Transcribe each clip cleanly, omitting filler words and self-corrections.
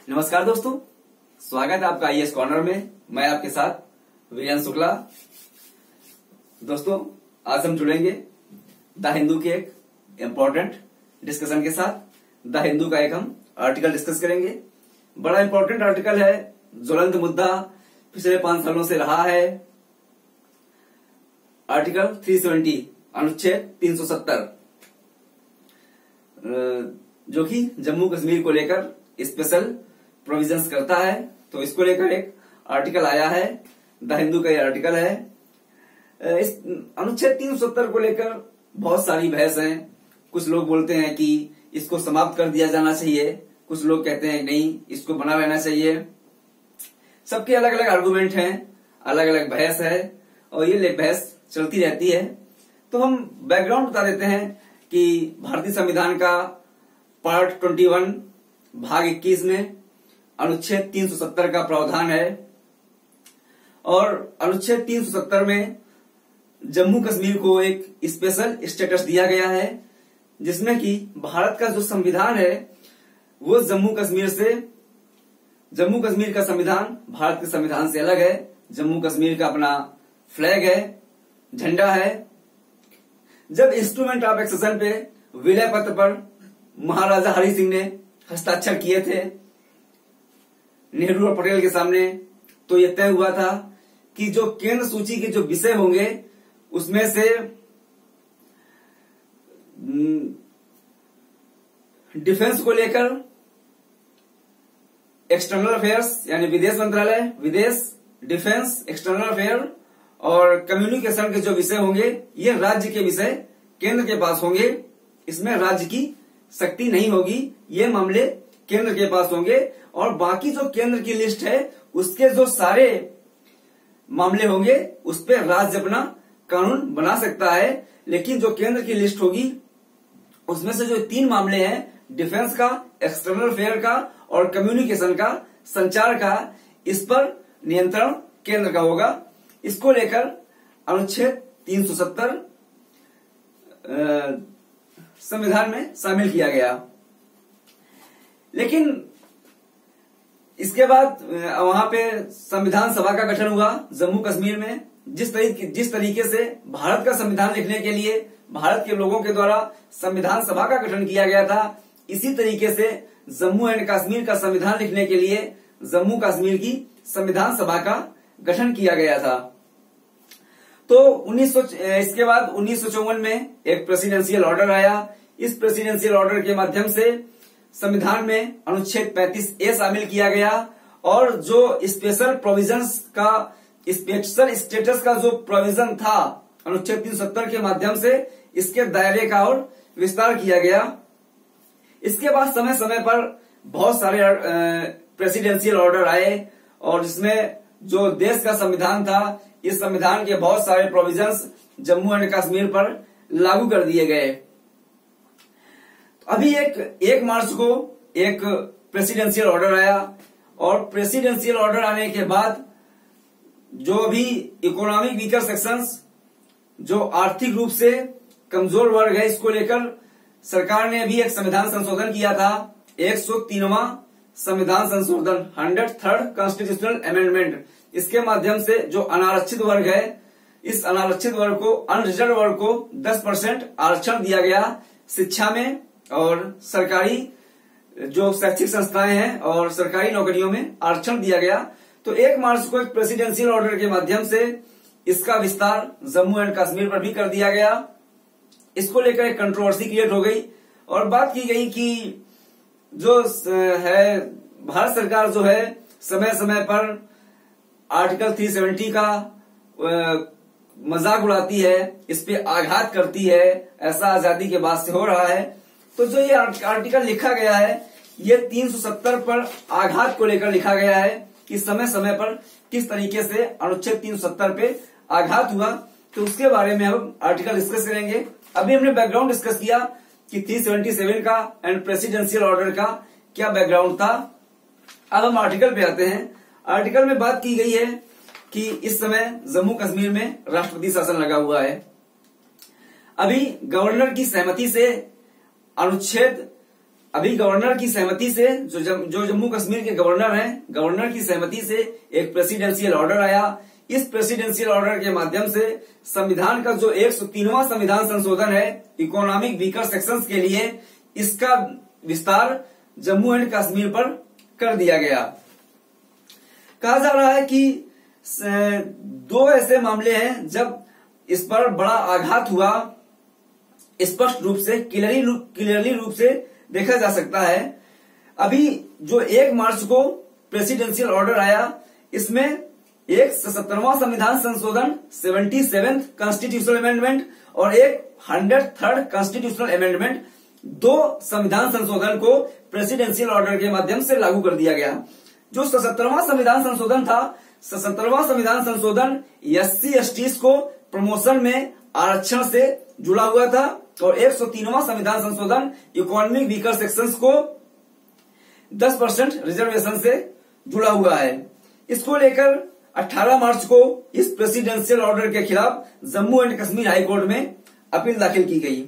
नमस्कार दोस्तों, स्वागत है आपका आईएएस कॉर्नर में। मैं आपके साथ वीरेंद्र शुक्ला। दोस्तों, आज हम जुड़ेंगे द हिंदू के एक इम्पोर्टेंट डिस्कशन के साथ। द हिंदू का एक हम आर्टिकल डिस्कस करेंगे। बड़ा इम्पोर्टेंट आर्टिकल है, ज्वलंत मुद्दा पिछले 5 सालों से रहा है। आर्टिकल 370 अनुच्छेद 370 जो कि जम्मू कश्मीर को लेकर स्पेशल प्रोविजंस करता है। तो इसको लेकर एक आर्टिकल आया है, द हिंदू का ये आर्टिकल है। इस अनुच्छेद 370 को लेकर बहुत सारी बहस है। कुछ लोग बोलते हैं कि इसको समाप्त कर दिया जाना चाहिए, कुछ लोग कहते हैं नहीं, इसको बना रहना चाहिए। सबके अलग अलग आर्गुमेंट हैं, अलग अलग बहस है और ये बहस चलती रहती है। तो हम बैकग्राउंड बता देते हैं कि भारतीय संविधान का पार्ट 21 भाग 21 में अनुच्छेद 370 का प्रावधान है और अनुच्छेद 370 में जम्मू कश्मीर को एक स्पेशल स्टेटस दिया गया है, जिसमें कि भारत का जो संविधान है वो जम्मू कश्मीर का संविधान भारत के संविधान से अलग है। जम्मू कश्मीर का अपना फ्लैग है, झंडा है। जब इंस्ट्रूमेंट ऑफ एक्सेशन पे विलय पत्र पर महाराजा हरि सिंह ने हस्ताक्षर किए थे नेहरू और पटेल के सामने, तो यह तय हुआ था कि जो केंद्र सूची के जो विषय होंगे उसमें से डिफेंस को लेकर एक्सटर्नल अफेयर्स यानी विदेश मंत्रालय, विदेश, डिफेंस, एक्सटर्नल अफेयर और कम्युनिकेशन के जो विषय होंगे ये राज्य के विषय केंद्र के पास होंगे। इसमें राज्य की शक्ति नहीं होगी, ये मामले केंद्र के पास होंगे और बाकी जो केंद्र की लिस्ट है उसके जो सारे मामले होंगे उस पर राज्य अपना कानून बना सकता है। लेकिन जो केंद्र की लिस्ट होगी उसमें से जो 3 मामले हैं, डिफेंस का, एक्सटर्नल अफेयर का और कम्युनिकेशन का, संचार का, इस पर नियंत्रण केंद्र का होगा। इसको लेकर अनुच्छेद 370 संविधान में शामिल किया गया। लेकिन इसके बाद वहां पे संविधान सभा का गठन हुआ जम्मू कश्मीर में। जिस तरीके से भारत का संविधान लिखने के लिए भारत के लोगों के द्वारा संविधान सभा का गठन किया गया था, इसी तरीके से जम्मू एंड कश्मीर का संविधान लिखने के लिए जम्मू कश्मीर की संविधान सभा का गठन किया गया था। तो इसके बाद 1954 में एक प्रेसिडेंशियल ऑर्डर आया। इस प्रेसिडेंशियल ऑर्डर के माध्यम से संविधान में अनुच्छेद 35A शामिल किया गया और जो स्पेशल प्रोविजंस का, स्पेशल स्टेटस का जो प्रोविजन था अनुच्छेद 370 के माध्यम से इसके दायरे का और विस्तार किया गया। इसके बाद समय समय पर बहुत सारे प्रेसिडेंशियल ऑर्डर आए और जिसमें जो देश का संविधान था, इस संविधान के बहुत सारे प्रोविजंस जम्मू एंड कश्मीर पर लागू कर दिए गए। अभी 1 मार्च को एक प्रेसिडेंशियल ऑर्डर आया और प्रेसिडेंशियल ऑर्डर आने के बाद जो अभी इकोनॉमिक वीकर सेक्शंस, जो आर्थिक रूप से कमजोर वर्ग है, इसको लेकर सरकार ने अभी एक संविधान संशोधन किया था। 103वां संविधान संशोधन, 103rd कॉन्स्टिट्यूशनल अमेंडमेंट। इसके माध्यम से जो अनारक्षित वर्ग है, इस अनारक्षित वर्ग को, अनरिजर्व वर्ग को 10% आरक्षण दिया गया शिक्षा में और सरकारी जो शैक्षिक संस्थाएं हैं और सरकारी नौकरियों में आरक्षण दिया गया। तो 1 मार्च को एक प्रेसिडेंशियल ऑर्डर के माध्यम से इसका विस्तार जम्मू एंड कश्मीर पर भी कर दिया गया। इसको लेकर एक कंट्रोवर्सी क्रिएट हो गई और बात की गई कि जो है भारत सरकार जो है समय समय पर आर्टिकल 370 का मजाक उड़ाती है, इस पे आघात करती है। ऐसा आजादी के बाद से हो रहा है। तो जो ये आर्टिकल लिखा गया है ये 370 पर आघात को लेकर लिखा गया है कि समय समय पर किस तरीके से अनुच्छेद 370 पे आघात हुआ। तो उसके बारे में हम आर्टिकल डिस्कस करेंगे। अभी हमने बैकग्राउंड डिस्कस किया कि 377 का एंड प्रेसिडेंशियल ऑर्डर का क्या बैकग्राउंड था। अब हम आर्टिकल पे आते हैं। आर्टिकल में बात की गई है कि इस समय जम्मू कश्मीर में राष्ट्रपति शासन लगा हुआ है। अभी गवर्नर की सहमति से अनुच्छेद अभी गवर्नर की सहमति से जो जम्मू कश्मीर के गवर्नर हैं, गवर्नर की सहमति से एक प्रेसिडेंशियल ऑर्डर आया। इस प्रेसिडेंशियल ऑर्डर के माध्यम से संविधान का जो 103वां संविधान संशोधन है इकोनॉमिक वीकर सेक्शंस के लिए, इसका विस्तार जम्मू एंड कश्मीर पर कर दिया गया। कहा जा रहा है कि दो ऐसे मामले हैं जब इस पर बड़ा आघात हुआ, स्पष्ट रूप से क्लियरली रूप से देखा जा सकता है। अभी जो 1 मार्च को प्रेसिडेंशियल ऑर्डर आया, इसमें एक 77वां संविधान संशोधन 77th कॉन्स्टिट्यूशनल अमेंडमेंट और एक 103rd कॉन्स्टिट्यूशनल अमेंडमेंट, 2 संविधान संशोधन को प्रेसिडेंशियल ऑर्डर के माध्यम से लागू कर दिया गया। जो 77वां संविधान संशोधन था, 77वां संविधान संशोधन SC STs को प्रमोशन में आरक्षण से जुड़ा हुआ था और 103वां संविधान संशोधन इकोनॉमिक वीकर सेक्शंस को 10% रिजर्वेशन से जुड़ा हुआ है। इसको लेकर 18 मार्च को इस प्रेसिडेंशियल ऑर्डर के खिलाफ Jammu and Kashmir high court में अपील दाखिल की गई।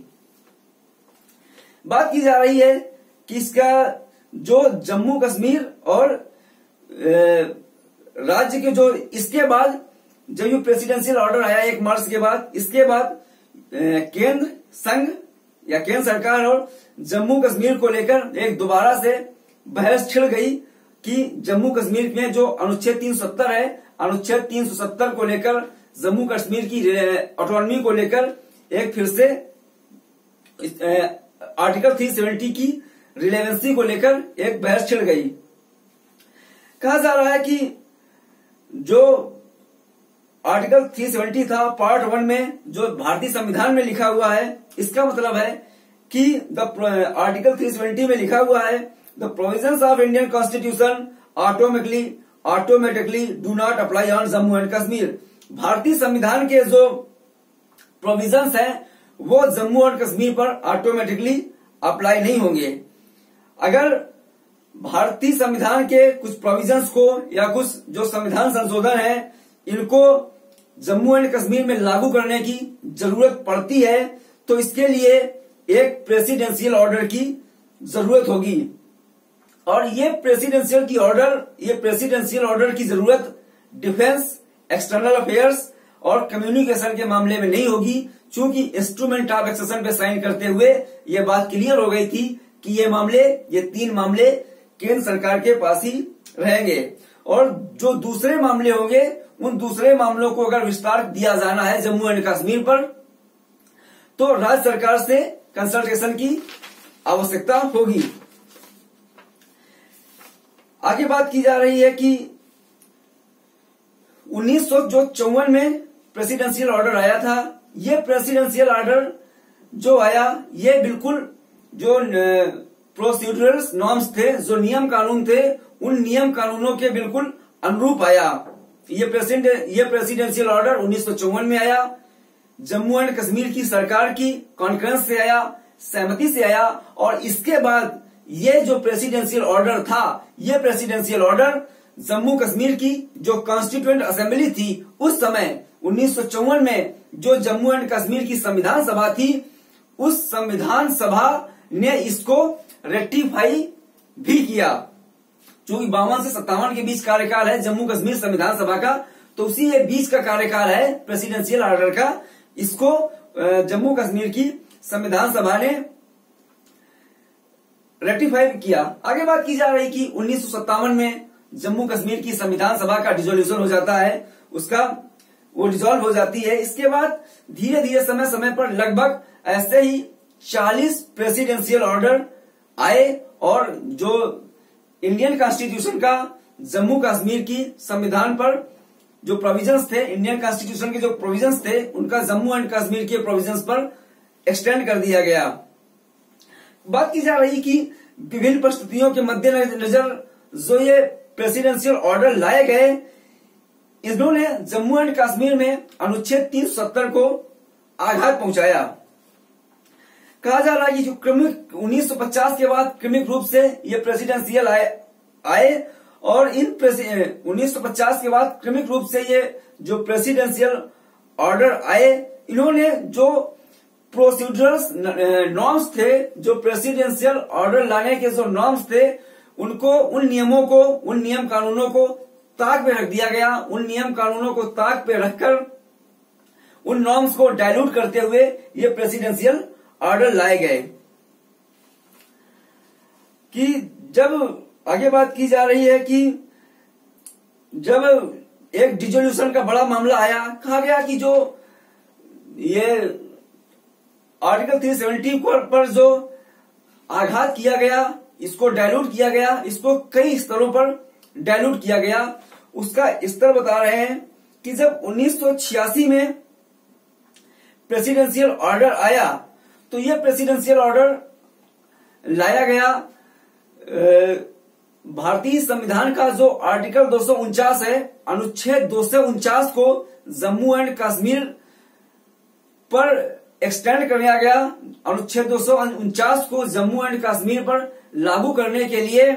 बात की जा रही है कि इसका जो जम्मू कश्मीर और राज्य के जो इसके बाद जब ये प्रेसिडेंशियल ऑर्डर आया 1 मार्च के बाद, इसके बाद केंद्र संघ या केंद्र सरकार और जम्मू कश्मीर को लेकर एक दोबारा से बहस छिड़ गई कि जम्मू कश्मीर में जो अनुच्छेद 370 है, अनुच्छेद 370 को लेकर जम्मू कश्मीर की ऑटोनॉमी को लेकर एक फिर से आर्टिकल 370 की रिलेवेंसी को लेकर एक बहस छिड़ गई। कहा जा रहा है कि जो आर्टिकल 370 था पार्ट 1 में जो भारतीय संविधान में लिखा हुआ है, इसका मतलब है कि आर्टिकल 370 में लिखा हुआ है the provisions of Indian constitution automatically do not apply on Jammu and Kashmir. भारतीय संविधान के जो प्रोविजंस हैं वो जम्मू और कश्मीर पर ऑटोमेटिकली अप्लाई नहीं होंगे। अगर भारतीय संविधान के कुछ प्रोविजंस को या कुछ जो संविधान संशोधन है इनको जम्मू एंड कश्मीर में लागू करने की जरूरत पड़ती है तो इसके लिए एक प्रेसिडेंशियल ऑर्डर की जरूरत होगी। और ये प्रेसिडेंशियल ऑर्डर की जरूरत डिफेंस, एक्सटर्नल अफेयर्स और कम्युनिकेशन के मामले में नहीं होगी, चूंकि इंस्ट्रूमेंट ऑफ एक्सेशन पे साइन करते हुए ये बात क्लियर हो गई थी कि ये 3 मामले केंद्र सरकार के पास ही रहेंगे और जो दूसरे मामले होंगे उन दूसरे मामलों को अगर विस्तार दिया जाना है जम्मू एंड कश्मीर पर तो राज्य सरकार से कंसल्टेशन की आवश्यकता होगी। आगे बात की जा रही है कि 1954 में प्रेसिडेंशियल ऑर्डर आया था। ये प्रेसिडेंशियल ऑर्डर जो आया ये बिल्कुल जो प्रोसीड्यूरल नॉर्म्स थे, जो नियम कानून थे, उन नियम कानूनों के बिल्कुल अनुरूप आया। ये प्रेसिडेंशियल ऑर्डर 1954 में आया, जम्मू एंड कश्मीर की सरकार की कॉन्फ्रेंस से आया, सहमति से आया और इसके बाद ये जो प्रेसिडेंशियल ऑर्डर था, ये प्रेसिडेंशियल ऑर्डर जम्मू कश्मीर की जो कॉन्स्टिट्यूएंट असेंबली थी उस समय 1954 में जो जम्मू एंड कश्मीर की संविधान सभा थी, उस संविधान सभा ने इसको रेक्टिफाई भी किया। चूंकि 52 से 57 के बीच कार्यकाल है जम्मू कश्मीर संविधान सभा का, तो उसी ये बीच का कार्यकाल है प्रेसिडेंशियल ऑर्डर का। इसको जम्मू कश्मीर की संविधान सभा ने रेक्टिफाई किया। आगे बात की जा रही कि 1957 में जम्मू कश्मीर की संविधान सभा का डिसोल्यूशन हो जाता है, वो डिसॉल्व हो जाती है। इसके बाद धीरे धीरे समय पर लगभग ऐसे ही 40 प्रेसिडेंशियल ऑर्डर आए और जो इंडियन कॉन्स्टिट्यूशन का जम्मू कश्मीर की संविधान पर जो प्रोविजंस थे, इंडियन कॉन्स्टिट्यूशन के जो प्रोविजंस थे, उनका जम्मू एंड कश्मीर के प्रोविजंस पर एक्सटेंड कर दिया गया। बात की जा रही कि विभिन्न परिस्थितियों के मद्देनजर जो ये प्रेसिडेंशियल ऑर्डर लाए गए, इन्होंने जम्मू एंड कश्मीर में अनुच्छेद 370 को आघात पहुंचाया। कहा जा रहा है कि जो क्रमिक 1950 के बाद क्रमिक रूप से ये प्रेसिडेंशियल आए और इन 1950 के बाद क्रमिक रूप से ये जो प्रेसिडेंशियल ऑर्डर आए, इन्होंने जो प्रोसीड्यूरल्स नॉर्म्स थे, जो प्रेसिडेंशियल ऑर्डर लाने के जो नॉर्म्स थे, उनको, उन नियमों को, उन नियम कानूनों को ताक पे रख दिया गया। उन नियम कानूनों को ताक पे रखकर उन नॉर्म्स को डाइल्यूट करते हुए ये प्रेसिडेंशियल ऑर्डर लाए गए। कि जब आगे बात की जा रही है कि जब एक डिसोल्यूशन का बड़ा मामला आया, कहा गया कि जो ये आर्टिकल 370 पर जो आघात किया गया, इसको डाइल्यूट किया गया, इसको कई स्तरों पर डाइल्यूट किया गया। उसका स्तर बता रहे हैं कि जब 1986 में प्रेसिडेंशियल ऑर्डर आया, तो यह प्रेसिडेंशियल ऑर्डर लाया गया भारतीय संविधान का जो आर्टिकल 249 है, अनुच्छेद 249 को जम्मू एंड कश्मीर पर एक्सटेंड किया गया। अनुच्छेद 249 को जम्मू एंड कश्मीर पर लागू करने के लिए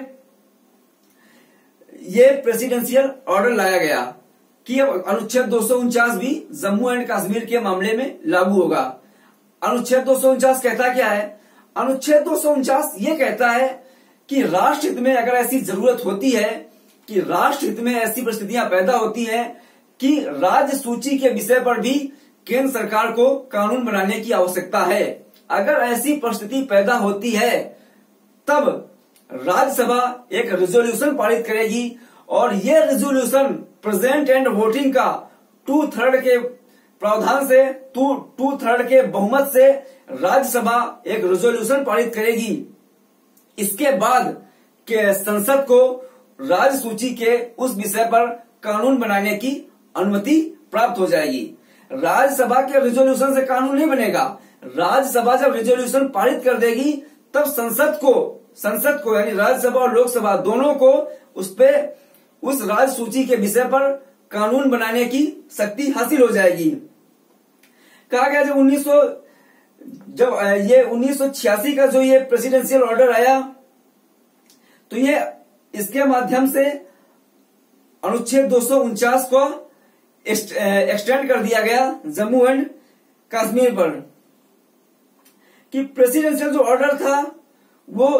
ये प्रेसिडेंशियल ऑर्डर लाया गया कि अब अनुच्छेद 249 भी जम्मू एंड कश्मीर के मामले में लागू होगा। अनुच्छेद 249 कहता क्या है? अनुच्छेद 249 ये कहता है कि राष्ट्र हित में अगर ऐसी जरूरत होती है, कि राष्ट्र हित में ऐसी परिस्थितियां पैदा होती हैं कि राज्य सूची के विषय पर भी केंद्र सरकार को कानून बनाने की आवश्यकता है, अगर ऐसी परिस्थिति पैदा होती है, तब राज्यसभा एक रेजोल्यूशन पारित करेगी और ये रेजोल्यूशन प्रेजेंट एंड वोटिंग का 2/3 के प्रावधान से, 2/3 के बहुमत से राज्यसभा एक रेजोल्यूशन पारित करेगी। इसके बाद के संसद को राज्य सूची के उस विषय पर कानून बनाने की अनुमति प्राप्त हो जाएगी। राज्यसभा के रेजोल्यूशन से कानून नहीं बनेगा। राज्यसभा जब रेजोल्यूशन पारित कर देगी, तब संसद को यानी राज्यसभा और लोकसभा दोनों को उस राज्य सूची के विषय पर कानून बनाने की शक्ति हासिल हो जाएगी। कहा गया जब ये 1986 का जो ये प्रेसिडेंशियल ऑर्डर आया, तो ये इसके माध्यम से अनुच्छेद 249 को एक्सटेंड कर दिया गया जम्मू एंड कश्मीर पर। कि प्रेसिडेंशियल जो ऑर्डर था, वो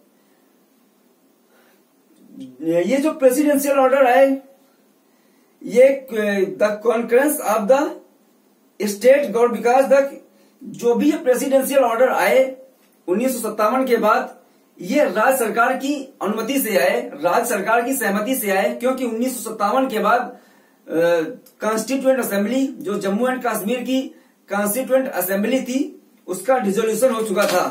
ये जो प्रेसिडेंशियल ऑर्डर आए, ये the concurrence of the state government, because जो भी ये प्रेसिडेंशियल ऑर्डर आए 1957 के बाद, ये राज्य सरकार की अनुमति से आए, राज्य सरकार की सहमति से आए, क्योंकि 1957 के बाद कॉन्स्टिट्यूएंट असेंबली, जो जम्मू एंड कश्मीर की कॉन्स्टिट्यूएंट असेंबली थी, उसका डिसोल्यूशन हो चुका था।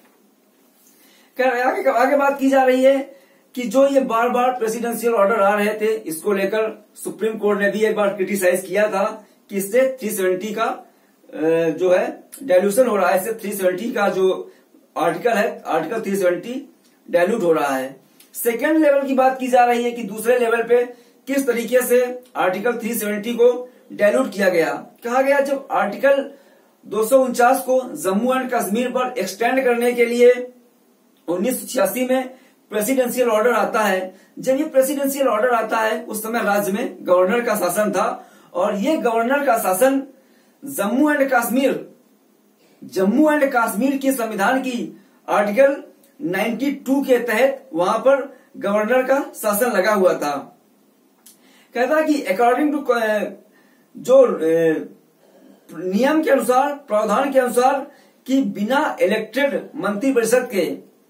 आगे बात की जा रही है कि जो ये बार बार प्रेसिडेंशियल ऑर्डर आ रहे थे, इसको लेकर सुप्रीम कोर्ट ने भी एक बार क्रिटिसाइज किया था कि इससे 370 का जो है डाइल्यूशन हो रहा है, इससे 370 का जो आर्टिकल है, आर्टिकल 370 डाइल्यूट हो रहा है। सेकेंड लेवल की बात की जा रही है कि दूसरे लेवल पे किस तरीके से आर्टिकल 370 को डाइल्यूट किया गया। कहा गया जब आर्टिकल 249 को जम्मू एंड कश्मीर पर एक्सटेंड करने के लिए 1986 में प्रेसिडेंशियल ऑर्डर आता है, जब ये प्रेसिडेंशियल ऑर्डर आता है, उस समय राज्य में गवर्नर का शासन था, और ये गवर्नर का शासन जम्मू एंड कश्मीर की संविधान की आर्टिकल 92 के तहत वहां पर गवर्नर का शासन लगा हुआ था। कहता कि अकॉर्डिंग टू जो नियम के अनुसार, प्रावधान के अनुसार, कि बिना इलेक्टेड मंत्रिपरिषद के,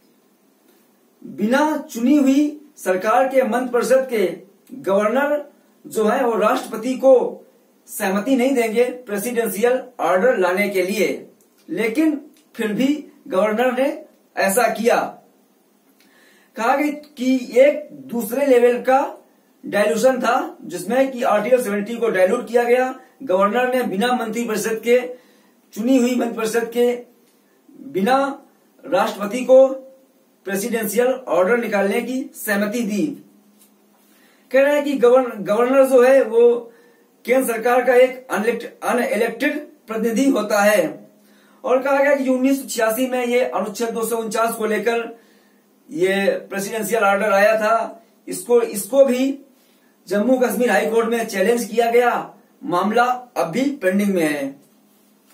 बिना चुनी हुई सरकार के मंत्रिपरिषद के गवर्नर जो है वो राष्ट्रपति को सहमति नहीं देंगे प्रेसिडेंशियल ऑर्डर लाने के लिए। लेकिन फिर भी गवर्नर ने ऐसा किया। कहा कि एक दूसरे लेवल का डाइल्यूशन था, जिसमें कि आर्टिकल 70 को डाइल्यूट किया गया। गवर्नर ने बिना मंत्रिपरिषद के, चुनी हुई मंत्रिपरिषद के, बिना राष्ट्रपति को प्रेसिडेंशियल ऑर्डर निकालने की सहमति दी। कह रहे हैं कि गवर्नर जो है वो केंद्र सरकार का एक अनइलेक्टेड प्रतिनिधि होता है। और कहा गया कि 1986 में ये अनुच्छेद 249 को लेकर ये प्रेसिडेंशियल ऑर्डर आया था, इसको भी जम्मू कश्मीर हाई कोर्ट में चैलेंज किया गया। मामला अब भी पेंडिंग में है।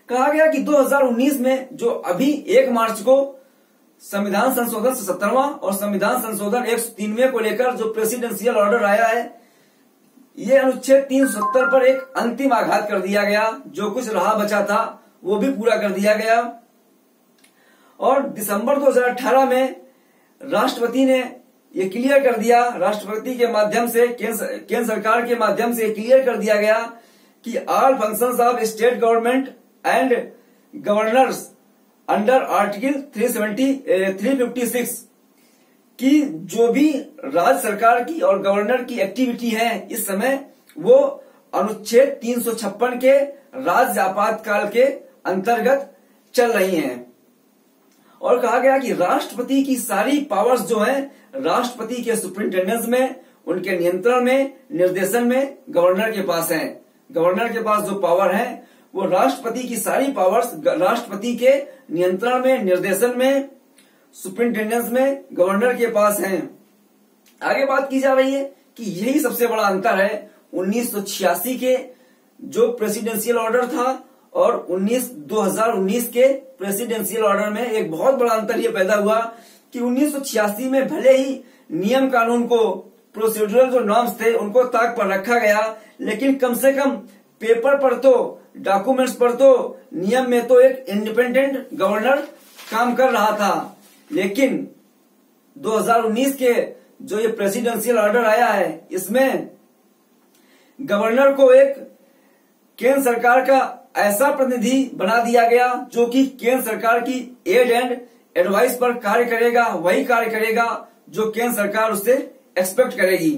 कहा गया कि 2019 में जो अभी 1 मार्च को संविधान संशोधन 77वां और संविधान संशोधन 193 को लेकर जो प्रेसिडेंशियल ऑर्डर आया है, ये अनुच्छेद 370 पर एक अंतिम आघात कर दिया गया। जो कुछ रहा बचा था वो भी पूरा कर दिया गया। और दिसंबर 2018 में राष्ट्रपति ने ये क्लियर कर दिया, राष्ट्रपति के माध्यम से केंद्र सरकार के माध्यम से क्लियर कर दिया गया कि all functions of state government and governors under article 356 की जो भी राज्य सरकार की और गवर्नर की एक्टिविटी है इस समय वो अनुच्छेद 356 के राज्य आपातकाल के अंतर्गत चल रही हैं। और कहा गया कि राष्ट्रपति की सारी पावर्स जो हैं राष्ट्रपति के सुपरिंटेंडेंस में, उनके नियंत्रण में, निर्देशन में गवर्नर के पास हैं। गवर्नर के पास जो पावर है वो राष्ट्रपति की सारी पावर्स राष्ट्रपति के नियंत्रण में, निर्देशन में, सुपरिंटेंडेंस में गवर्नर के पास हैं। आगे बात की जा रही है कि यही सबसे बड़ा अंतर है 1986 के जो प्रेसिडेंशियल ऑर्डर था और 2019 के प्रेसिडेंशियल ऑर्डर में एक बहुत बड़ा अंतर ये पैदा हुआ कि 1986 में भले ही नियम कानून को, प्रोसीड्यूरल जो नॉर्म्स थे उनको ताक पर रखा गया, लेकिन कम से कम पेपर पर तो, डॉक्यूमेंट्स पर तो, नियम में तो एक इंडिपेंडेंट गवर्नर काम कर रहा था। लेकिन 2019 के जो ये प्रेसिडेंशियल ऑर्डर आया है इसमें गवर्नर को एक केंद्र सरकार का ऐसा प्रतिनिधि बना दिया गया जो कि केंद्र सरकार की एड एंड एडवाइस पर कार्य करेगा, वही कार्य करेगा जो केंद्र सरकार उससे एक्सपेक्ट करेगी।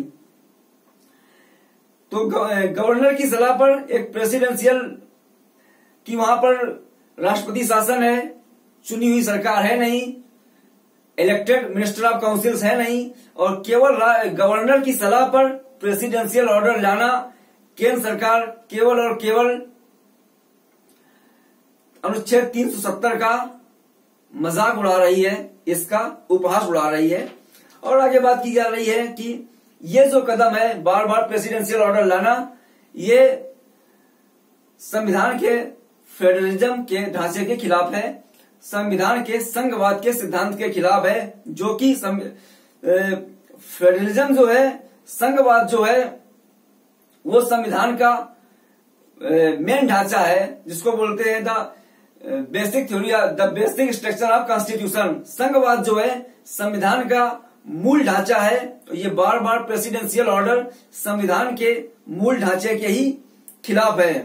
तो गवर्नर की सलाह पर एक प्रेसिडेंशियल की वहां पर राष्ट्रपति शासन है, चुनी हुई सरकार है नहीं, इलेक्टेड मिनिस्टर ऑफ काउंसिल्स है नहीं, और केवल गवर्नर की सलाह पर प्रेसिडेंशियल ऑर्डर लाना केंद्र सरकार केवल और केवल अनुच्छेद 370 का मजाक उड़ा रही है, इसका उपहास उड़ा रही है। और आगे बात की जा रही है कि ये जो कदम है बार बार प्रेसिडेंशियल ऑर्डर लाना, ये संविधान के फेडरलिज्म के ढांचे के खिलाफ है, संविधान के संघवाद के सिद्धांत के खिलाफ है, जो कि फेडरलिज्म जो है, संघवाद जो है वो संविधान का मेन ढांचा है, जिसको बोलते हैं the basic theory, the basic structure of constitution. संघवाद जो है संविधान का मूल ढांचा है। तो ये बार बार प्रेसिडेंशियल ऑर्डर संविधान के मूल ढांचे के ही खिलाफ है।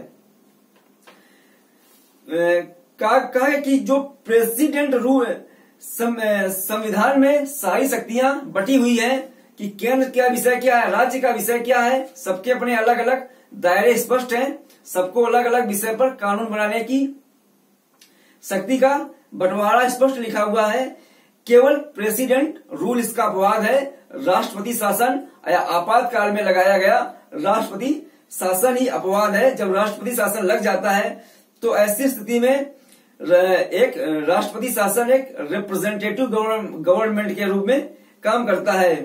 कहा है कि जो प्रेसिडेंट रूल संविधान में सारी शक्तियां बटी हुई है कि केंद्र का विषय क्या है, राज्य का विषय क्या है, सबके अपने अलग अलग दायरे स्पष्ट हैं, सबको अलग अलग विषय पर कानून बनाने की शक्ति का बंटवारा स्पष्ट लिखा हुआ है। केवल प्रेसिडेंट रूल इसका अपवाद है। राष्ट्रपति शासन या आपातकाल में लगाया गया राष्ट्रपति शासन ही अपवाद है। जब राष्ट्रपति शासन लग जाता है तो ऐसी स्थिति में एक राष्ट्रपति शासन एक रिप्रेजेंटेटिव गवर्नमेंट के रूप में काम करता है।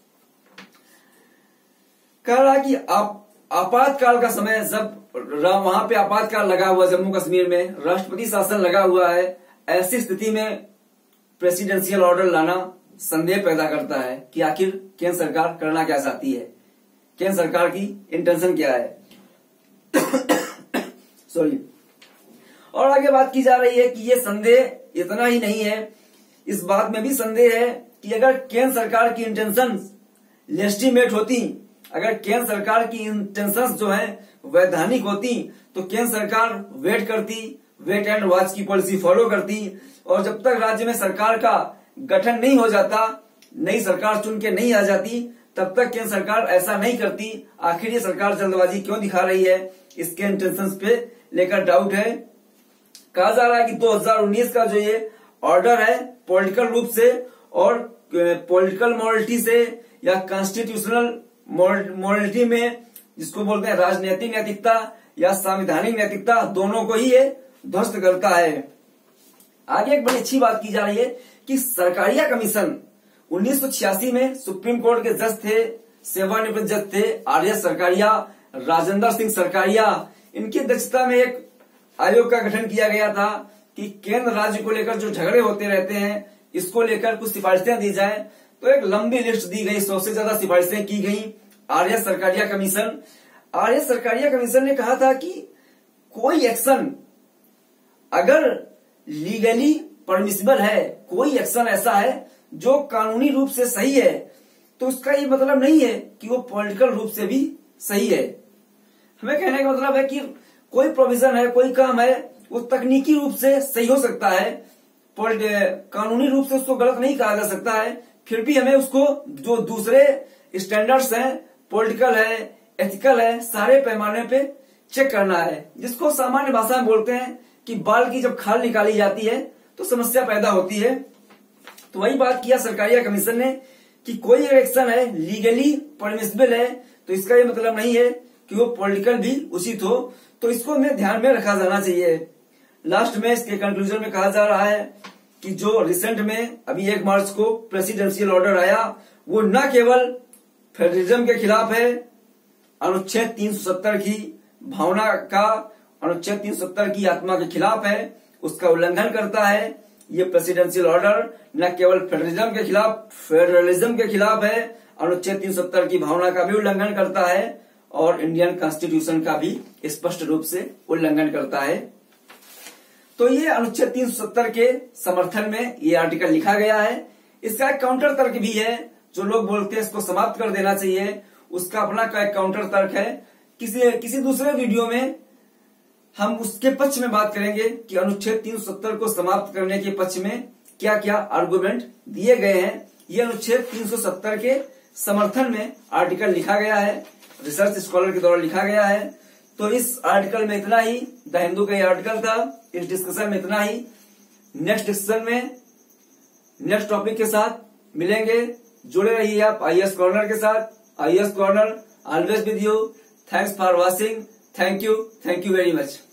कह रहा कि आपातकाल का समय, जब वहां पे आपातकाल लगा हुआ जम्मू कश्मीर में, राष्ट्रपति शासन लगा हुआ है, ऐसी स्थिति में प्रेसिडेंशियल ऑर्डर लाना संदेह पैदा करता है कि आखिर केंद्र सरकार करना क्या चाहती है, केंद्र सरकार की इंटेंशन क्या है। सॉरी। और आगे बात की जा रही है कि ये संदेह इतना ही नहीं है, इस बात में भी संदेह है कि अगर केंद्र सरकार की इंटेंशन लेजिटिमेट होती, अगर केंद्र सरकार की इंटेंशंस जो है वैधानिक होती, तो केंद्र सरकार वेट करती, वेट एंड वॉच की पॉलिसी फॉलो करती, और जब तक राज्य में सरकार का गठन नहीं हो जाता, नई सरकार चुन के नहीं आ जाती, तब तक केंद्र सरकार ऐसा नहीं करती। आखिर ये सरकार जल्दबाजी क्यों दिखा रही है, इसके इंटेंशंस पे लेकर डाउट है। कहा जा रहा है कि 2019 का जो ये ऑर्डर है पॉलिटिकल रूप से और पॉलिटिकल मॉरलिटी से या कॉन्स्टिट्यूशनल मॉरलिटी में, जिसको बोलते हैं राजनीतिक नैतिकता या संवैधानिक नैतिकता, दोनों को ही ये ध्वस्त करता है। आगे एक बड़ी अच्छी बात की जा रही है कि सरकारिया कमीशन 1986 में सुप्रीम कोर्ट के जज थे, सेवानिवृत्त जज थे आर एस सरकारिया, राजेंद्र सिंह सरकारिया, इनकी अध्यक्षता में एक आयोग का गठन किया गया था कि केंद्र राज्य को लेकर जो झगड़े होते रहते हैं इसको लेकर कुछ सिफारिशें दी जाए। तो एक लंबी लिस्ट दी गई, 100 से ज्यादा सिफारिशें की गई। आर्य सरकारिया कमीशन ने कहा था कि कोई एक्शन अगर लीगली परमिसिबल है, कोई एक्शन ऐसा है जो कानूनी रूप से सही है, तो उसका ये मतलब नहीं है कि वो पॉलिटिकल रूप से भी सही है। हमें कहने का मतलब है कि कोई प्रोविजन है, कोई काम है, वो तकनीकी रूप से सही हो सकता है, कानूनी रूप से उसको गलत नहीं कहा जा सकता है, फिर भी हमें उसको जो दूसरे स्टैंडर्ड्स हैं, पॉलिटिकल है, एथिकल है, सारे पैमाने पे चेक करना है, जिसको सामान्य भाषा में बोलते हैं कि बाल की जब खाल निकाली जाती है तो समस्या पैदा होती है। तो वही बात किया सरकारिया कमीशन ने कि कोई एक्शन है लीगली परमिसिबल है, तो इसका ये मतलब नहीं है कि वो पॉलिटिकल भी उचित हो, तो इसको हमें ध्यान में रखा जाना चाहिए। लास्ट में इसके कंक्लूजन में कहा जा रहा है कि जो रिसेंट में अभी 1 मार्च को प्रेसिडेंशियल ऑर्डर आया, वो न केवल फेडरलिज्म के खिलाफ है, अनुच्छेद 370 की भावना का, अनुच्छेद 370 की आत्मा के खिलाफ है, उसका उल्लंघन करता है। ये प्रेसिडेंशियल ऑर्डर न केवल फेडरलिज्म के खिलाफ है, अनुच्छेद 370 की भावना का भी उल्लंघन करता है और इंडियन कॉन्स्टिट्यूशन का भी स्पष्ट रूप से उल्लंघन करता है। तो ये अनुच्छेद 370 के समर्थन में ये आर्टिकल लिखा गया है। इसका एक काउंटर तर्क भी है, जो लोग बोलते हैं इसको समाप्त कर देना चाहिए, उसका अपना का एक काउंटर तर्क है। किसी दूसरे वीडियो में हम उसके पक्ष में बात करेंगे कि अनुच्छेद 370 को समाप्त करने के पक्ष में क्या क्या आर्गुमेंट दिए गए हैं। ये अनुच्छेद 370 के समर्थन में आर्टिकल लिखा गया है, रिसर्च स्कॉलर के द्वारा लिखा गया है। तो इस आर्टिकल में इतना ही, द हिंदू का ये आर्टिकल था, इस डिस्कशन में इतना ही। नेक्स्ट डिस्कशन में नेक्स्ट टॉपिक के साथ मिलेंगे। जुड़े रहिए आप आईएएस कॉर्नर के साथ। IAS corner always with you. Thanks for watching. Thank you very much.